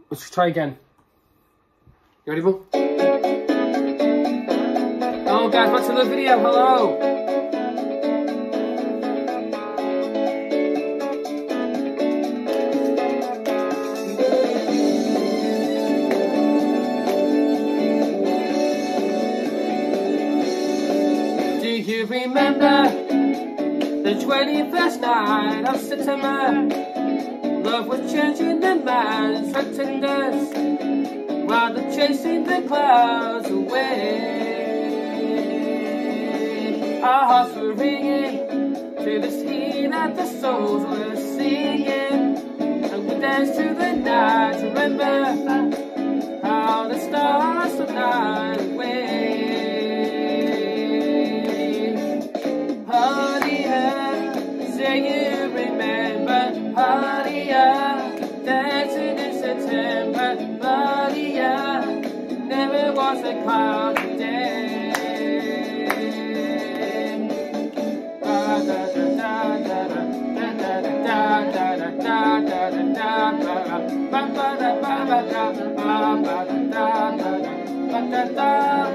Let's try again. You ready, Mo? Hello guys, back to the video. Hello. Do you remember the 21st night of September? Love was changing the man's pretenders while they're chasing the clouds away. Our hearts were ringing to this heat that the souls were singing, and we danced to the night. Remember how the stars would night away. Say you remember, Hadia, dancing in September, Hadia, never was a cloudy day. Da da da da da da da da da da da.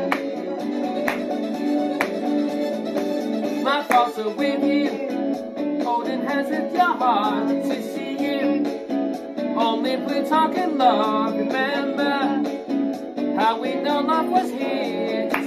My thoughts are with you, holding hands with your heart to see you. Only if we're talking love, remember how we know love was here to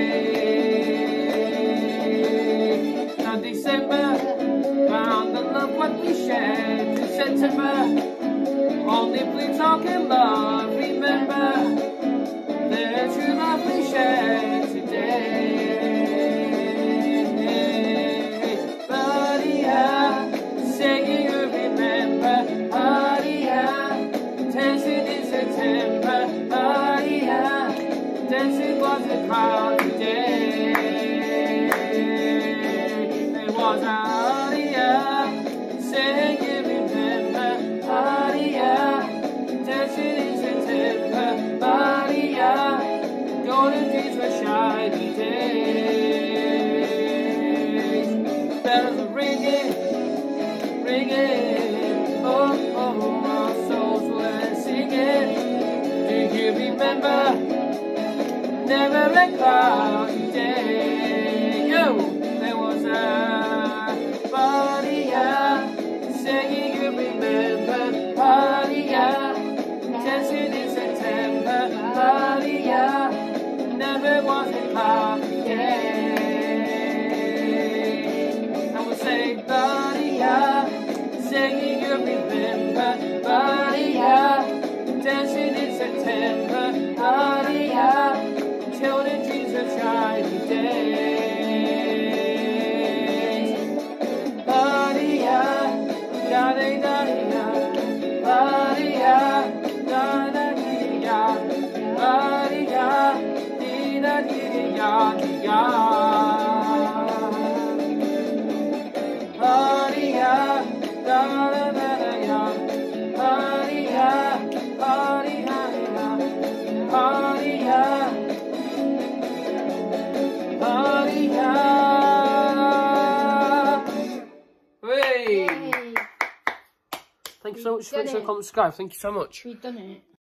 stay. Now December found the love what we shared to September. Only if we're talking love, remember the true love we shared today. Dancing was a cloudy day. There was a Hadia, saying you remember, Hadia, dancing in September, Hadia, golden dreams were shiny days. Bells were ringing, ringing, oh, oh, our souls were singing. Do you remember? Never a cloudy day. Yo, there was a Hadia, saying you remember, Hadia, dancing in September, Hadia, never was a cloudy day. I would say Hadia, saying you remember, Hadia, dancing in September, Hadia, children dreams of shiny days. Hadia, da-da-da-da, Hadia, da-da-da-da, Hadia, dee-da-dee-da-da-da. Hadia, da-da-da-da, Hadia, Hadia, Hadia. Hey! Thank you so much for the comment, subscribe. Thank you so much. We've done it.